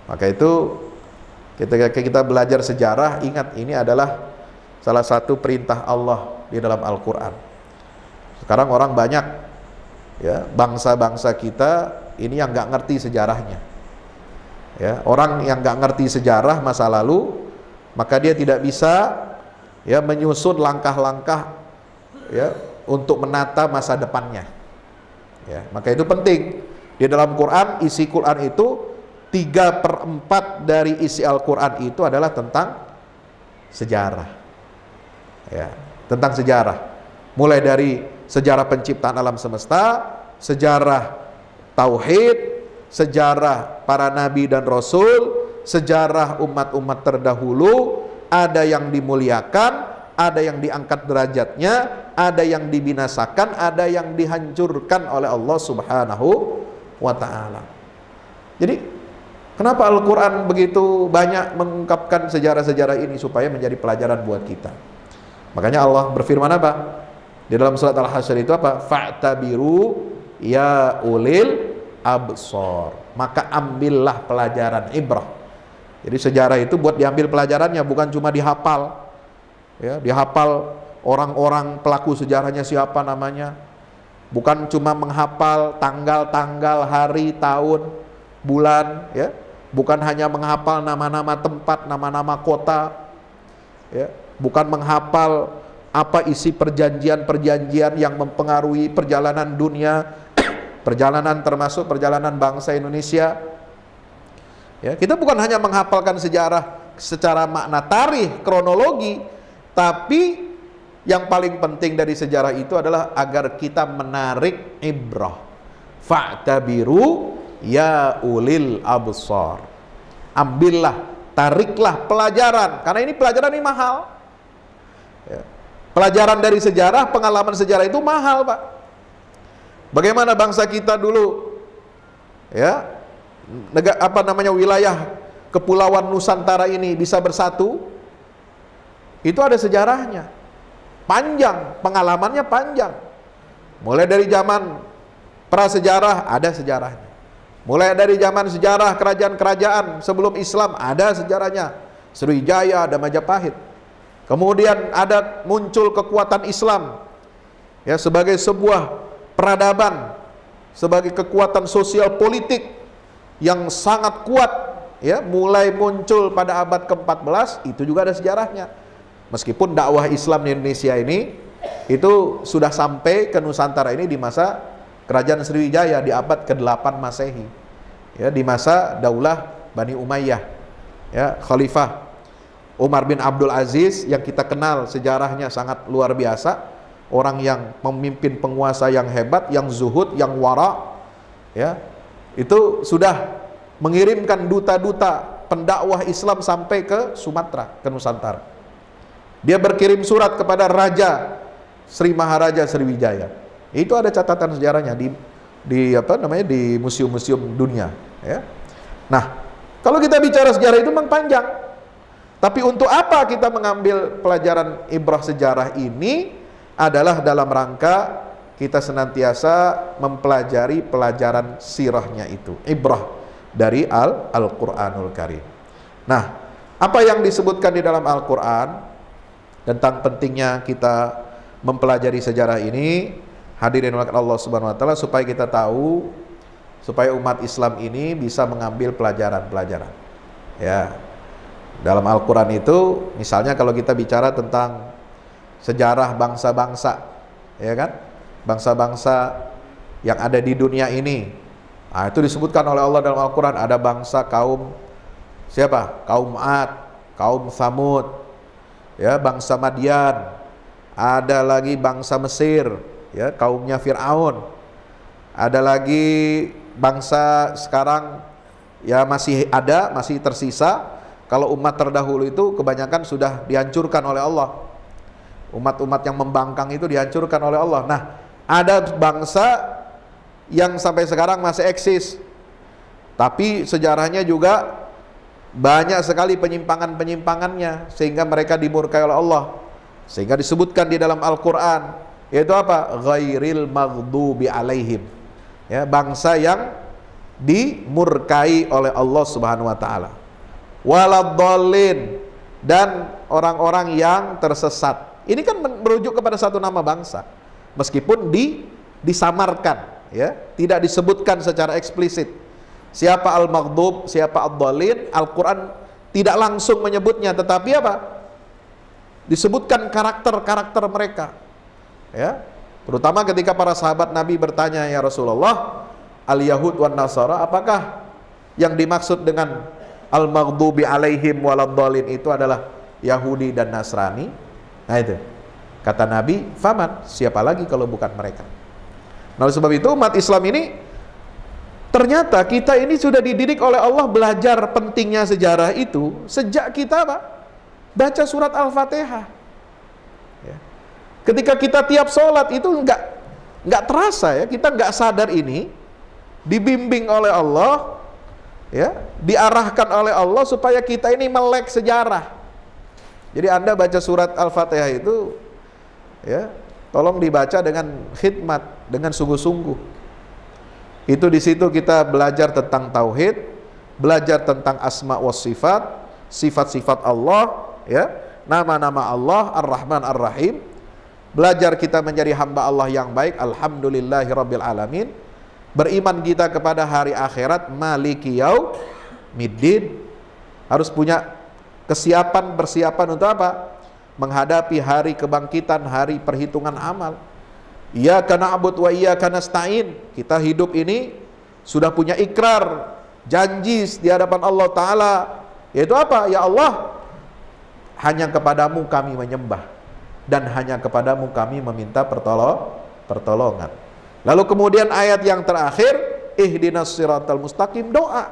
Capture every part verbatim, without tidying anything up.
Maka itu ketika kita belajar sejarah, ingat ini adalah salah satu perintah Allah di dalam Al-Quran. Sekarang orang banyak, ya, bangsa-bangsa kita ini yang nggak ngerti sejarahnya. Ya, orang yang nggak ngerti sejarah masa lalu, maka dia tidak bisa, ya, menyusun langkah-langkah, ya, untuk menata masa depannya. Ya, maka itu penting. Di dalam Quran, isi Quran itu tiga per empat dari isi Al-Quran itu adalah tentang sejarah. Ya, tentang sejarah. Mulai dari sejarah penciptaan alam semesta, sejarah tauhid, sejarah para nabi dan rasul, sejarah umat-umat terdahulu, ada yang dimuliakan, ada yang diangkat derajatnya, ada yang dibinasakan, ada yang dihancurkan oleh Allah Subhanahu wa ta'ala. Jadi kenapa Al-Quran begitu banyak mengungkapkan sejarah-sejarah ini supaya menjadi pelajaran buat kita. Makanya Allah berfirman apa? Di dalam surat Al-Hasyr itu apa? Fa'tabiru ya ulil absor. Maka ambillah pelajaran, ibrah. Jadi sejarah itu buat diambil pelajarannya, bukan cuma dihafal. Ya, dihafal orang-orang pelaku sejarahnya siapa namanya. Bukan cuma menghafal tanggal-tanggal, hari, tahun, bulan, ya. Bukan hanya menghafal nama-nama tempat, nama-nama kota, ya. Bukan menghafal apa isi perjanjian-perjanjian yang mempengaruhi perjalanan dunia, perjalanan termasuk perjalanan bangsa Indonesia. Ya, kita bukan hanya menghafalkan sejarah secara makna tarikh, kronologi, tapi yang paling penting dari sejarah itu adalah agar kita menarik ibrah. Fa'tabiru ya ulil absar. Ambillah, tariklah pelajaran, karena ini pelajaran ini mahal. Ya. Pelajaran dari sejarah, pengalaman sejarah itu mahal, Pak. Bagaimana bangsa kita dulu, ya, negara, apa namanya, wilayah kepulauan Nusantara ini bisa bersatu, itu ada sejarahnya, panjang, pengalamannya panjang. Mulai dari zaman prasejarah ada sejarahnya. Mulai dari zaman sejarah kerajaan-kerajaan sebelum Islam ada sejarahnya. Sriwijaya, ada Majapahit. Kemudian ada muncul kekuatan Islam, ya, sebagai sebuah peradaban, sebagai kekuatan sosial politik yang sangat kuat, ya, mulai muncul pada abad ke empat belas, itu juga ada sejarahnya. Meskipun dakwah Islam di Indonesia ini itu sudah sampai ke Nusantara ini di masa Kerajaan Sriwijaya di abad ke delapan Masehi, ya, di masa Daulah Bani Umayyah, ya, Khalifah Umar bin Abdul Aziz yang kita kenal sejarahnya sangat luar biasa, orang yang memimpin penguasa yang hebat, yang zuhud, yang wara, ya, itu sudah mengirimkan duta-duta pendakwah Islam sampai ke Sumatera, ke Nusantara. Dia berkirim surat kepada Raja Sri Maharaja Sriwijaya. Itu ada catatan sejarahnya di di apa namanya di museum-museum dunia, ya. Nah, kalau kita bicara sejarah itu memang panjang. Tapi untuk apa kita mengambil pelajaran ibrah sejarah ini? Adalah dalam rangka kita senantiasa mempelajari pelajaran sirahnya itu, ibrah dari Al Al-Quranul Karim. Nah, apa yang disebutkan di dalam Al-Quran tentang pentingnya kita mempelajari sejarah ini, hadirin Allah Subhanahu wa taala, supaya kita tahu, supaya umat Islam ini bisa mengambil pelajaran-pelajaran. Ya. Dalam Al-Quran itu, misalnya kalau kita bicara tentang sejarah bangsa-bangsa, ya kan, bangsa-bangsa yang ada di dunia ini, nah, itu disebutkan oleh Allah dalam Al-Quran. Ada bangsa kaum siapa? Kaum Ad, kaum Thamud, ya, bangsa Madian, ada lagi bangsa Mesir, ya, kaumnya Fir'aun, ada lagi bangsa sekarang ya masih ada, masih tersisa. Kalau umat terdahulu itu kebanyakan sudah dihancurkan oleh Allah. Umat-umat yang membangkang itu dihancurkan oleh Allah. Nah, ada bangsa yang sampai sekarang masih eksis, tapi sejarahnya juga banyak sekali penyimpangan-penyimpangannya, sehingga mereka dimurkai oleh Allah. Sehingga disebutkan di dalam Al-Quran, yaitu apa? Ghairil maghdubi alaihim, ya, bangsa yang dimurkai oleh Allah Subhanahu wa taala. Waladhdallin, dan orang-orang yang tersesat. Ini kan merujuk kepada satu nama bangsa. Meskipun di disamarkan, ya, tidak disebutkan secara eksplisit. Siapa al-maghdub, siapa ad-dallin, Al-Qur'an tidak langsung menyebutnya, tetapi apa? Disebutkan karakter-karakter mereka. Ya. Terutama ketika para sahabat Nabi bertanya, ya Rasulullah, al-yahud wan nasara, apakah yang dimaksud dengan al-maghdubi alaihim waladhdallin itu adalah Yahudi dan Nasrani? Nah itu, kata Nabi, faman, siapa lagi kalau bukan mereka. Nah oleh sebab itu umat Islam ini, ternyata kita ini sudah dididik oleh Allah belajar pentingnya sejarah itu sejak kita apa? Baca surat Al-Fatihah. Ya. Ketika kita tiap sholat itu enggak enggak terasa, ya, kita enggak sadar ini dibimbing oleh Allah, ya, diarahkan oleh Allah supaya kita ini melek sejarah. Jadi Anda baca surat Al-Fatihah itu, ya, tolong dibaca dengan khidmat, dengan sungguh-sungguh. Itu di situ kita belajar tentang tauhid, belajar tentang asma wa sifat, sifat-sifat Allah, ya, nama-nama Allah, Ar-Rahman Ar-Rahim. Belajar kita menjadi hamba Allah yang baik, alhamdulillahirabbil alamin. Beriman kita kepada hari akhirat, maliki yaumiddin. Harus punya kesiapan, persiapan untuk apa? Menghadapi hari kebangkitan, hari perhitungan amal. Iyyaka na'budu wa iyyaka nasta'in. Kita hidup ini sudah punya ikrar, janji di hadapan Allah Ta'ala, yaitu apa? Ya Allah, hanya kepadamu kami menyembah, dan hanya kepadamu kami meminta pertolong, pertolongan. Lalu kemudian ayat yang terakhir, ihdinas siratal mustaqim, doa.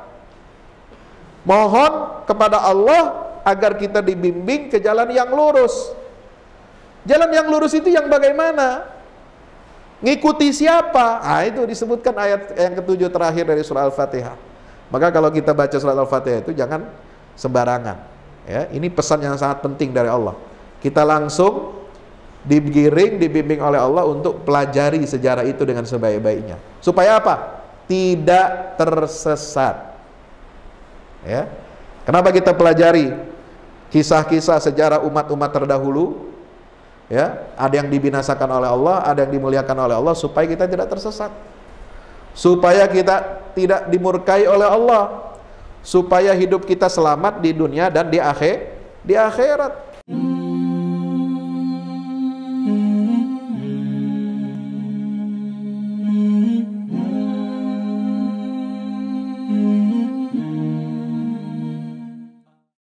Mohon kepada Allah agar kita dibimbing ke jalan yang lurus. Jalan yang lurus itu yang bagaimana? Ngikuti siapa? Ah, itu disebutkan ayat yang ketujuh terakhir dari surah Al-Fatihah. Maka kalau kita baca surah Al-Fatihah itu jangan sembarangan. Ya, ini pesan yang sangat penting dari Allah. Kita langsung digiring, dibimbing oleh Allah untuk pelajari sejarah itu dengan sebaik-baiknya. Supaya apa? Tidak tersesat. Ya. Kenapa kita pelajari kisah-kisah sejarah umat-umat terdahulu? Ya, ada yang dibinasakan oleh Allah, ada yang dimuliakan oleh Allah, supaya kita tidak tersesat, supaya kita tidak dimurkai oleh Allah, supaya hidup kita selamat di dunia dan di akhir di akhirat.